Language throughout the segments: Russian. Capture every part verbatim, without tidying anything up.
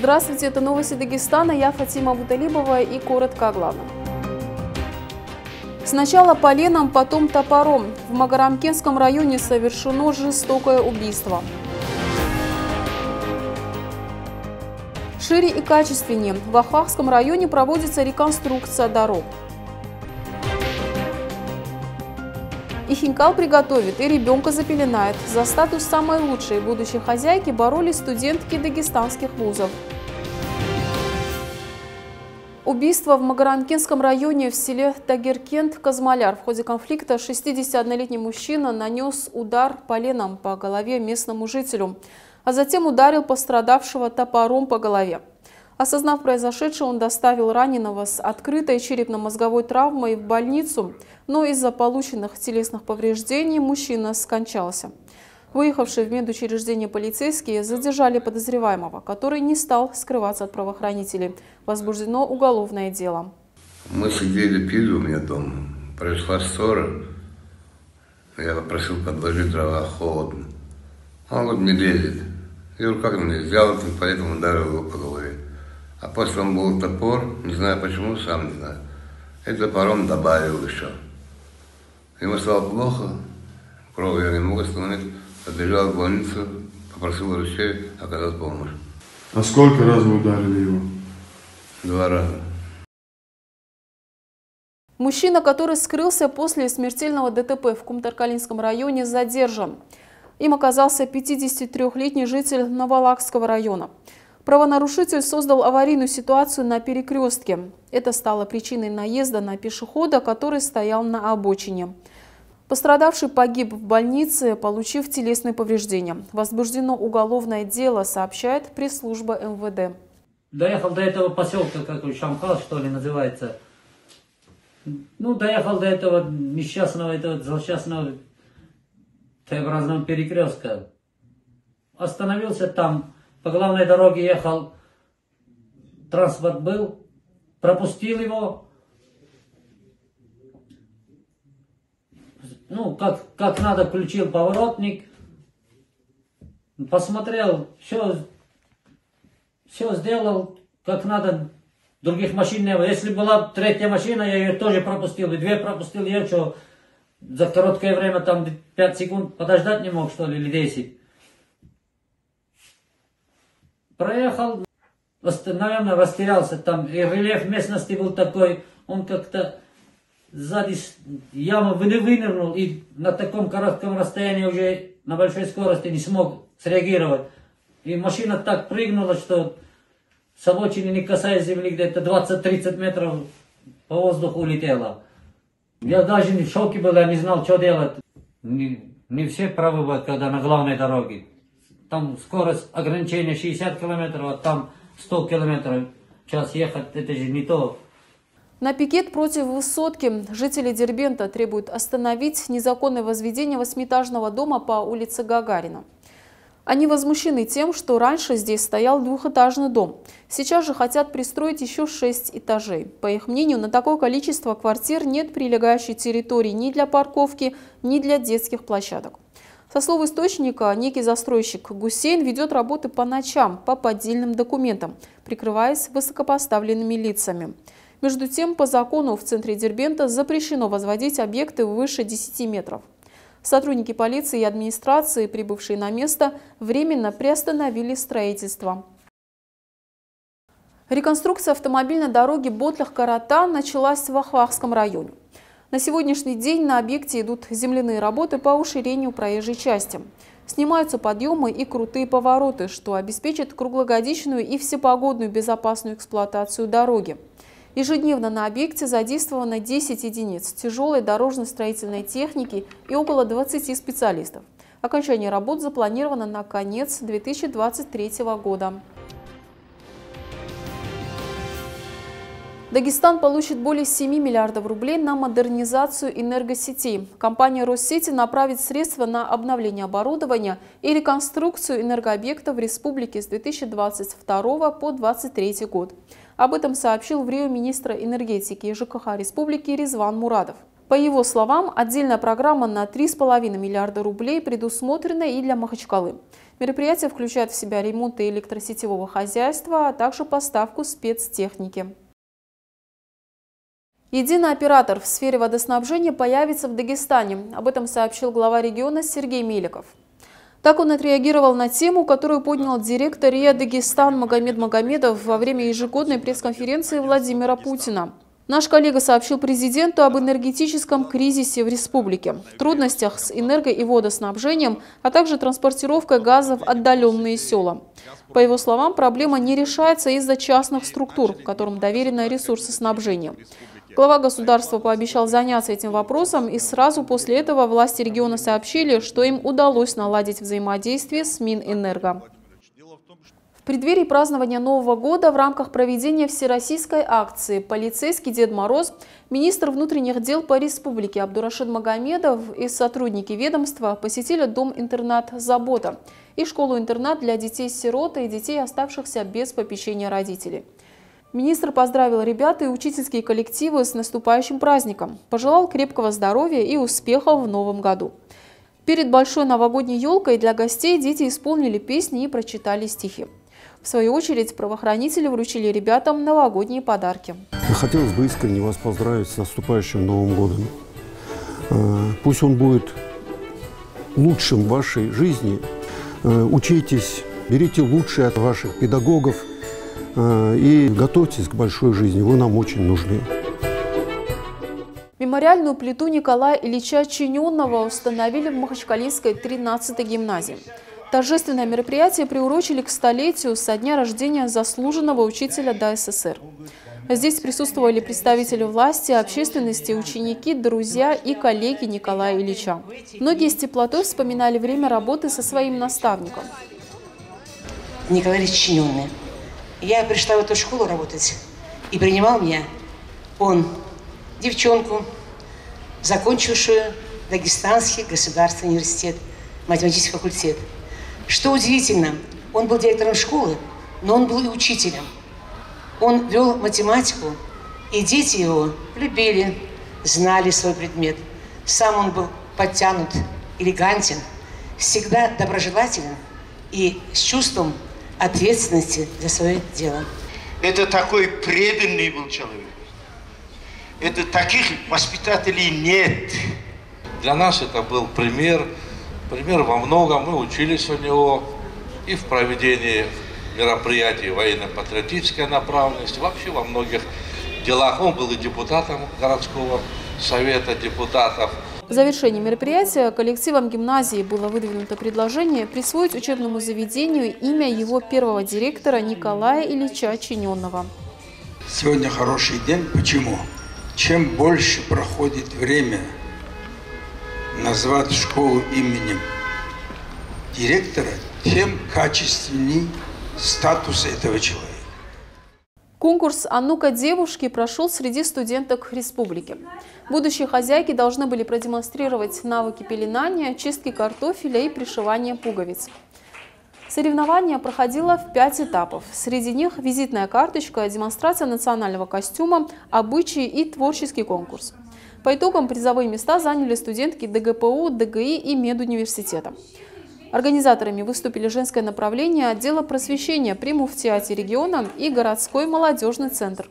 Здравствуйте, это новости Дагестана. Я Фатима Буталибова и коротко о главном. Сначала поленом, потом топором. В Магарамкентском районе совершено жестокое убийство. Шире и качественнее. В Ахвахском районе проводится реконструкция дорог. И хинкал приготовит, и ребенка запеленает. За статус самой лучшей будущей хозяйки боролись студентки дагестанских вузов. Убийство в Магарамкентском районе в селе Тагиркент-Казмаляр. В ходе конфликта шестидесятиоднолетний мужчина нанес удар поленом по голове местному жителю, а затем ударил пострадавшего топором по голове. Осознав произошедшее, он доставил раненого с открытой черепно-мозговой травмой в больницу, но из-за полученных телесных повреждений мужчина скончался. Выехавшие в медучреждение полицейские задержали подозреваемого, который не стал скрываться от правоохранителей. Возбуждено уголовное дело. Мы сидели, пили у меня дома. Произошла ссора. Я попросил подложить дрова, холодно. Он вот не лезет. Я говорю, как он не взял, поэтому ударил его по голове. А после он был топор, не знаю почему, сам не знаю. И топором добавил еще. Ему стало плохо, кровь я не мог остановить. Побежал в больницу, попросил врачей оказать помощь. А сколько раз вы ударили его? Два раза. Мужчина, который скрылся после смертельного ДТП в Кумтаркалинском районе, задержан. Им оказался пятидесятитрёхлетний житель Новолакского района. Правонарушитель создал аварийную ситуацию на перекрестке. Это стало причиной наезда на пешехода, который стоял на обочине. Пострадавший погиб в больнице, получив телесные повреждения. Возбуждено уголовное дело, сообщает пресс-служба эм вэ дэ. Доехал до этого поселка, как Шамхал, что ли, называется. Ну, доехал до этого несчастного, этого злосчастного Т-образного перекрестка. Остановился там, по главной дороге ехал, транспорт был, пропустил его. Ну, как, как надо, включил поворотник, посмотрел, все, все сделал, как надо, других машин не было. Если была третья машина, я ее тоже пропустил, и две пропустил, я что, за короткое время, там, пять секунд подождать не мог, что ли, или десять. Проехал, наверное, растерялся там, и рельеф местности был такой, он как-то сзади яму вынырнул и на таком коротком расстоянии уже на большой скорости не смог среагировать. И машина так прыгнула, что с обочины, не касаясь земли, где-то двадцать-тридцать метров по воздуху улетела. Я даже в шоке был, я не знал, что делать. Не, не все правы бывают, когда на главной дороге. Там скорость ограничения шестьдесят километров, а там сто километров в час ехать, это же не то. На пикет против высотки жители Дербента требуют остановить незаконное возведение восьмиэтажного дома по улице Гагарина. Они возмущены тем, что раньше здесь стоял двухэтажный дом. Сейчас же хотят пристроить еще шесть этажей. По их мнению, на такое количество квартир нет прилегающей территории ни для парковки, ни для детских площадок. Со слов источника, некий застройщик Гусейн ведет работы по ночам по поддельным документам, прикрываясь высокопоставленными лицами. Между тем, по закону в центре Дербента запрещено возводить объекты выше десяти метров. Сотрудники полиции и администрации, прибывшие на место, временно приостановили строительство. Реконструкция автомобильной дороги Ботлях-Карата началась в Ахвахском районе. На сегодняшний день на объекте идут земляные работы по уширению проезжей части. Снимаются подъемы и крутые повороты, что обеспечит круглогодичную и всепогодную безопасную эксплуатацию дороги. Ежедневно на объекте задействовано десять единиц тяжелой дорожно-строительной техники и около двадцати специалистов. Окончание работ запланировано на конец две тысячи двадцать третьего года. Дагестан получит более семи миллиардов рублей на модернизацию энергосетей. Компания «Россети» направит средства на обновление оборудования и реконструкцию энергообъектов в республике с две тысячи двадцать второго по две тысячи двадцать третий год. Об этом сообщил в Рио министр энергетики и ЖКХ республики Резван Мурадов. По его словам, отдельная программа на три с половиной миллиарда рублей предусмотрена и для Махачкалы. Мероприятие включает в себя ремонт электросетевого хозяйства, а также поставку спецтехники. Единый оператор в сфере водоснабжения появится в Дагестане. Об этом сообщил глава региона Сергей Меликов. Так он отреагировал на тему, которую поднял директор РИА «Дагестан» Магомед Магомедов во время ежегодной пресс-конференции Владимира Путина. Наш коллега сообщил президенту об энергетическом кризисе в республике, трудностях с энерго- и водоснабжением, а также транспортировкой газа в отдаленные села. По его словам, проблема не решается из-за частных структур, которым доверено ресурсоснабжение. Глава государства пообещал заняться этим вопросом, и сразу после этого власти региона сообщили, что им удалось наладить взаимодействие с Минэнерго. В преддверии празднования Нового года в рамках проведения всероссийской акции «Полицейский Дед Мороз» министр внутренних дел по республике Абдурашид Магомедов и сотрудники ведомства посетили дом-интернат «Забота» и школу-интернат для детей-сирот и детей, оставшихся без попечения родителей. Министр поздравил ребят и учительские коллективы с наступающим праздником, пожелал крепкого здоровья и успехов в новом году. Перед большой новогодней елкой для гостей дети исполнили песни и прочитали стихи. В свою очередь, правоохранители вручили ребятам новогодние подарки. Хотелось бы искренне вас поздравить с наступающим Новым годом. Пусть он будет лучшим в вашей жизни. Учитесь, берите лучшее от ваших педагогов и готовьтесь к большой жизни. Вы нам очень нужны. Мемориальную плиту Николая Ильича Чиненного установили в Махачкалинской тринадцатой гимназии. Торжественное мероприятие приурочили к столетию со дня рождения заслуженного учителя ДССР. Здесь присутствовали представители власти, общественности, ученики, друзья и коллеги Николая Ильича. Многие с теплотой вспоминали время работы со своим наставником. Николай Ильич Чиненный. Я пришла в эту школу работать, и принимал меня он, девчонку, закончившую Дагестанский государственный университет, математический факультет. Что удивительно, он был директором школы, но он был и учителем. Он вел математику, и дети его любили, знали свой предмет. Сам он был подтянут, элегантен, всегда доброжелателен и с чувством ответственности за свое дело. Это такой преданный был человек. Это таких воспитателей нет. Для нас это был пример. Пример во многом. Мы учились у него и в проведении мероприятий военно-патриотической направленности, вообще во многих делах. Он был и депутатом городского совета депутатов. В завершении мероприятия коллективам гимназии было выдвинуто предложение присвоить учебному заведению имя его первого директора Николая Ильича Чиненного. Сегодня хороший день. Почему? Чем больше проходит время назвать школу именем директора, тем качественней статус этого человека. Конкурс «А ну-ка, девушки» прошел среди студенток республики. Будущие хозяйки должны были продемонстрировать навыки пеленания, чистки картофеля и пришивания пуговиц. Соревнование проходило в пять этапов. Среди них визитная карточка, демонстрация национального костюма, обычаи и творческий конкурс. По итогам призовые места заняли студентки ДГПУ, ДГИ и медуниверситета. Организаторами выступили женское направление отдела просвещения при муфтиате региона и городской молодежный центр.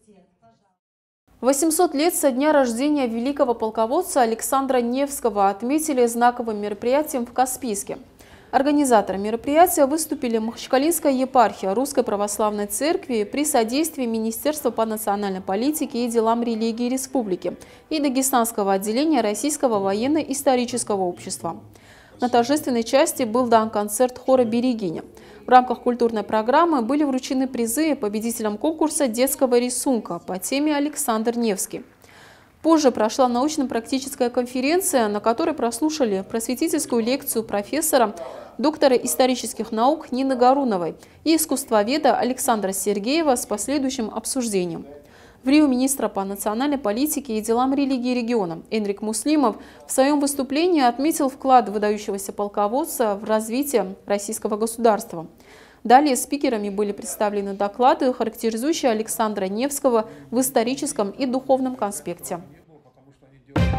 восемьсот лет со дня рождения великого полководца Александра Невского отметили знаковым мероприятием в Каспийске. Организатором мероприятия выступили Махачкалинская епархия Русской Православной Церкви при содействии Министерства по национальной политике и делам религии республики и Дагестанского отделения Российского военно-исторического общества. На торжественной части был дан концерт хора «Берегиня». В рамках культурной программы были вручены призы победителям конкурса детского рисунка по теме «Александр Невский». Позже прошла научно-практическая конференция, на которой прослушали просветительскую лекцию профессора, доктора исторических наук Нины Гаруновой и искусствоведа Александра Сергеева с последующим обсуждением. В Рио министра по национальной политике и делам религии региона Энрик Муслимов в своем выступлении отметил вклад выдающегося полководца в развитие российского государства. Далее спикерами были представлены доклады, характеризующие Александра Невского в историческом и духовном конспекте.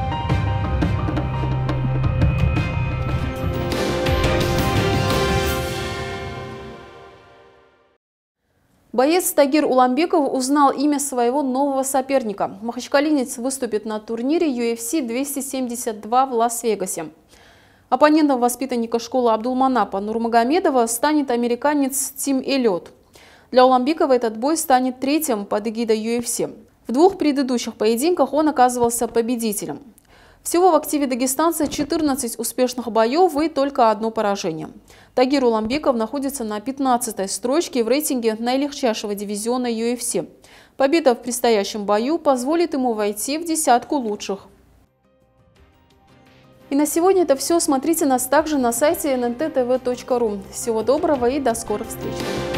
Боец Тагир Уламбеков узнал имя своего нового соперника. Махачкалинец выступит на турнире ю эф си двести семьдесят два в Лас-Вегасе. Оппонентом воспитанника школы Абдулманапа Нурмагомедова станет американец Тим Эллиот. Для Уламбекова этот бой станет третьим под эгидой ю эф си. В двух предыдущих поединках он оказывался победителем. Всего в активе дагестанца четырнадцать успешных боев и только одно поражение. Тагир Уламбеков находится на пятнадцатой строчке в рейтинге наилегчайшего дивизиона ю эф си. Победа в предстоящем бою позволит ему войти в десятку лучших. И на сегодня это все. Смотрите нас также на сайте эн эн тэ тэ вэ точка ру. Всего доброго и до скорых встреч!